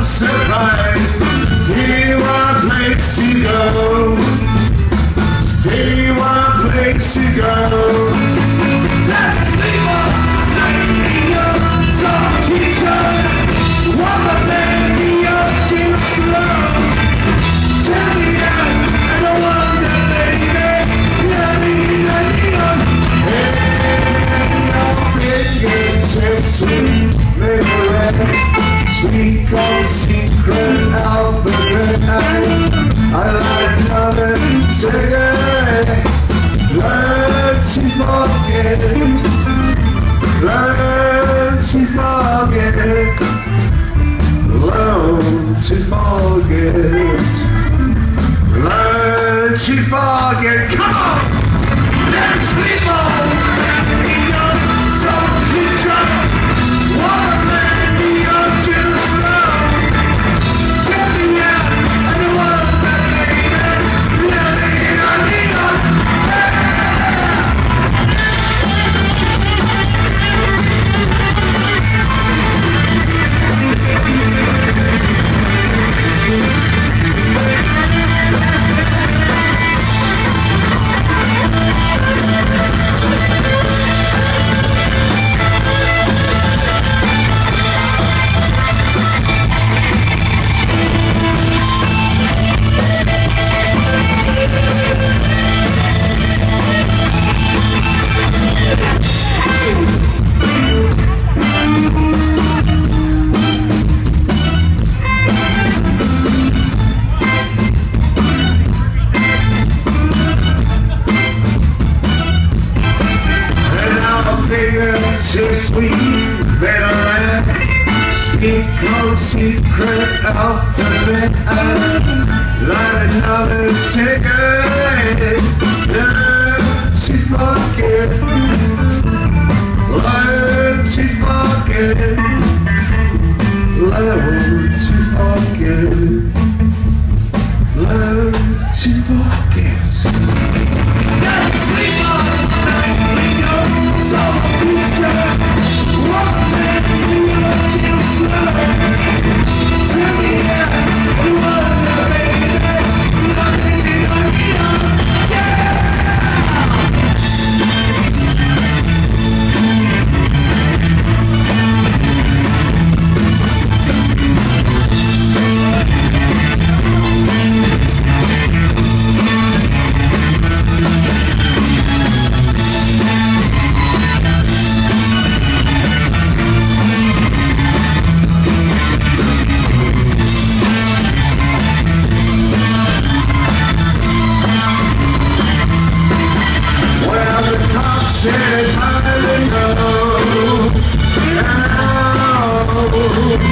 surprise. See what place to go. See what place to go. Let's leave on the talking. What a man be up too slow. Tell me that I don't want that baby. Let me on. Hey, your fingertips sweet, sweet cold secret alphabet. I light another cigarette. Learn to forget. Learn to forget. Learn to forget. Learn to forget. Come on! Let's leave on in your soul future. What a man be up to slow. Tell me now, I don't want that baby. Let me on. Too sweet, better than speak code secret alphabet. Light another cigarette. Learn to forget. Learn to forget. Learn to forget. Learn to forget. Let's leave on we go so future. What man you too slow. Tell me now, you want the baby. Nothing Said I know now.